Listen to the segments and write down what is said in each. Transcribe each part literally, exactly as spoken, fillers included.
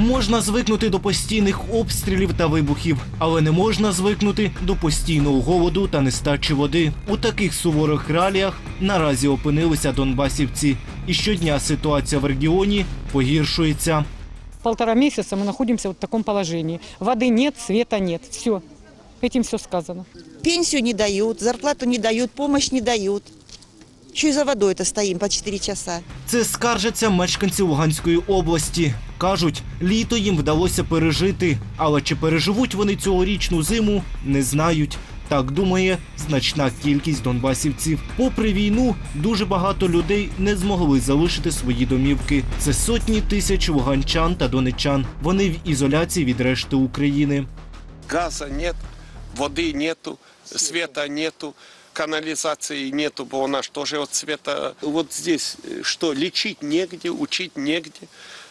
Можна звикнути до постійних обстрілів та вибухів, але не можна звикнути до постійного голоду та нестачі води. У таких суворих реаліях наразі опинилися донбасівці. І щодня ситуація в регіоні погіршується. Полтора месяца мы находимся в таком положении. Воды нет, света нет. Все. Этим все сказано. Пенсию не дают, зарплату не дают, помощь не дают. Еще и за водой-то стоим по чотири часа. Це скаржаться мешканці Луганської області. Кажуть, літо їм вдалося пережити. Але чи переживуть вони цьогорічну зиму, не знають. Так думає значна кількість донбасівців. Попри війну, дуже багато людей не змогли залишити свої домівки. Це сотні тисяч луганчан та донеччан. Вони в ізоляції від решти України. Газа нет, воды нету, света нету, канализации нету, бо у нас тоже от света. Вот здесь что, лечить негде, учить негде.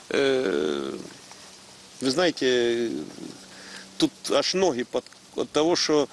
Вы знаете, тут аж ноги под, от того, что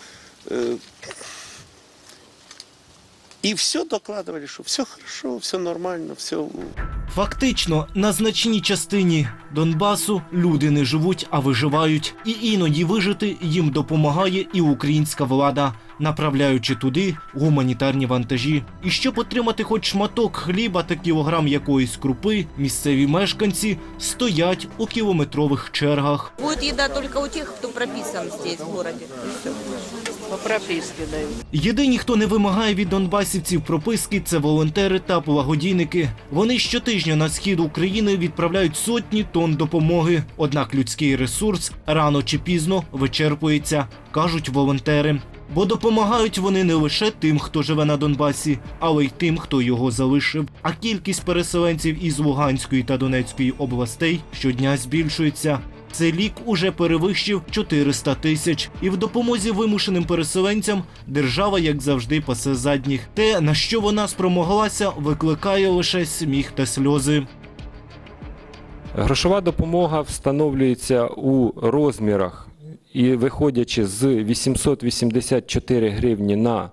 и все докладывали, что все хорошо, все нормально, все. Фактично, на значній частині Донбасу люди не живуть, а виживають. І іноді вижити їм допомагає і українська влада, направляючи туди гуманітарні вантажі. І щоб отримати хоч шматок хліба та кілограм якоїсь крупи, місцеві мешканці стоять у кілометрових чергах. Буде їда тільки у тих, хто прописан тут, в місті. По прописці дають. Єдині, хто не вимагає від донбасівців прописки, це волонтери та благодійники. Вони щотижня на схід України відправляють сотні тонн допомоги. Однак людський ресурс рано чи пізно вичерпується, кажуть волонтери. Бо допомагають вони не лише тим, хто живе на Донбасі, але й тим, хто його залишив. А кількість переселенців із Луганської та Донецької областей щодня збільшується. Цей лік уже перевищив чотириста тисяч. І в допомозі вимушеним переселенцям держава, як завжди, пасе задніх. Те, на що вона спромоглася, викликає лише сміх та сльози. Грошова допомога встановлюється у розмірах і виходячи з вісімсот вісімдесят чотири гривні на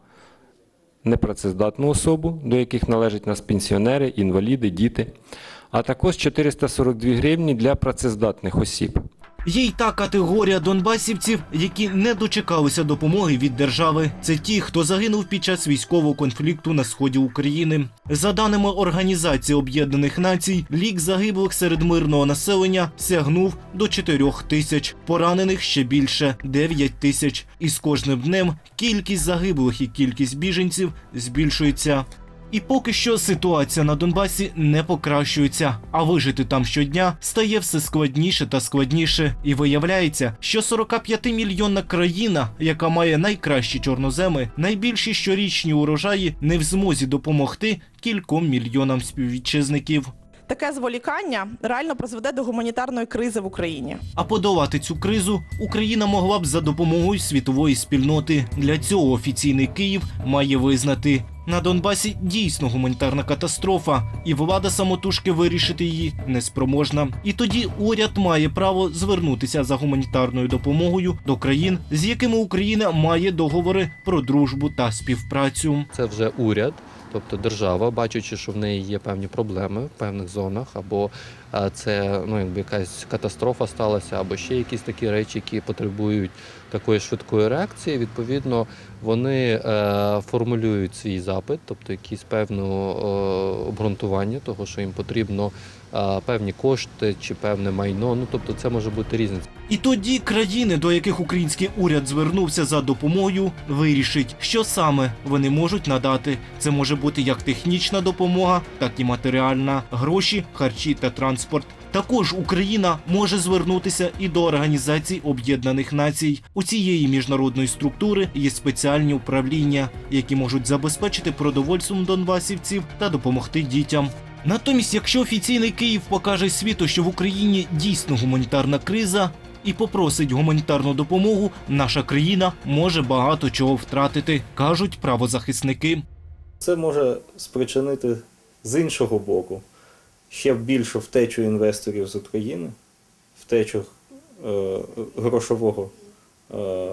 непрацездатну особу, до яких належать у нас пенсіонери, інваліди, діти, а також чотириста сорок дві гривні для працездатних осіб. Є й та категорія донбасівців, які не дочекалися допомоги від держави. Це ті, хто загинув під час військового конфлікту на сході України. За даними Організації Об'єднаних Націй, лік загиблих серед мирного населення сягнув до чотирьох тисяч, поранених ще більше – дев'ять тисяч. І з кожним днем кількість загиблих і кількість біженців збільшується. І поки що ситуація на Донбасі не покращується, а вижити там щодня стає все складніше та складніше. І виявляється, що сорокап'ятимільйонна країна, яка має найкращі чорноземи, найбільші щорічні урожаї, не в змозі допомогти кільком мільйонам співвітчизників. Таке зволікання реально призведе до гуманітарної кризи в Україні. А подолати цю кризу Україна могла б за допомогою світової спільноти. Для цього офіційний Київ має визнати: на Донбасі дійсно гуманітарна катастрофа, і влада самотужки вирішити її неспроможна. І тоді уряд має право звернутися за гуманітарною допомогою до країн, з якими Україна має договори про дружбу та співпрацю. Це вже уряд. Тобто держава, бачачи, що в неї є певні проблеми в певних зонах, або це ну, якби якась катастрофа сталася, або ще якісь такі речі, які потребують такої швидкої реакції, відповідно, вони е, формулюють свій запит, тобто якісь певне е, обґрунтування того, що їм потрібно е, певні кошти чи певне майно, ну тобто це може бути різне. І тоді країни, до яких український уряд звернувся за допомогою, вирішить, що саме вони можуть надати. Це може бути як технічна допомога, так і матеріальна, гроші, харчі та транспорт. Також Україна може звернутися і до Організації Об'єднаних Націй. У цієї міжнародної структури є спеціальні управління, які можуть забезпечити продовольством донбасівців та допомогти дітям. Натомість, якщо офіційний Київ покаже світу, що в Україні дійсно гуманітарна криза, і попросить гуманітарну допомогу, наша країна може багато чого втратити, кажуть правозахисники. Це може спричинити з іншого боку ще більшу втечу інвесторів з України, втечу е, грошового, е,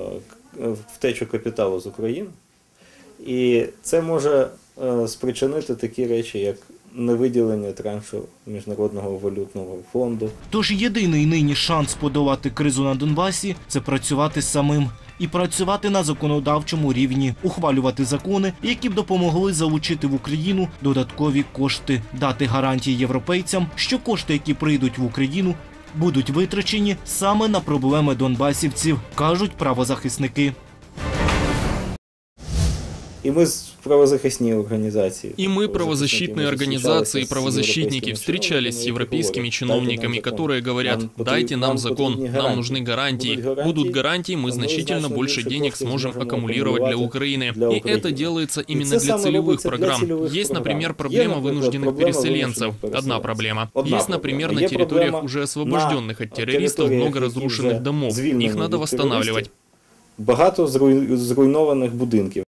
втечу капіталу з України. І це може е, спричинити такі речі, як невиділення траншу Міжнародного валютного фонду. Тож єдиний нині шанс подолати кризу на Донбасі – це працювати самим. І працювати на законодавчому рівні, ухвалювати закони, які б допомогли залучити в Україну додаткові кошти, дати гарантії європейцям, що кошти, які прийдуть в Україну, будуть витрачені саме на проблеми донбасівців, кажуть правозахисники. И мы правозащитные организации. И мы, правозащитные организации и правозащитники, встречались с европейскими чиновниками, которые говорят: дайте нам закон, нам нужны гарантии. Будут гарантии, мы значительно больше денег сможем аккумулировать для Украины. И это делается именно для целевых программ. Есть, например, проблема вынужденных переселенцев. Одна проблема. Есть, например, на территориях, уже освобожденных от террористов, много разрушенных домов. Их надо восстанавливать. Багато зруйнованих будинків.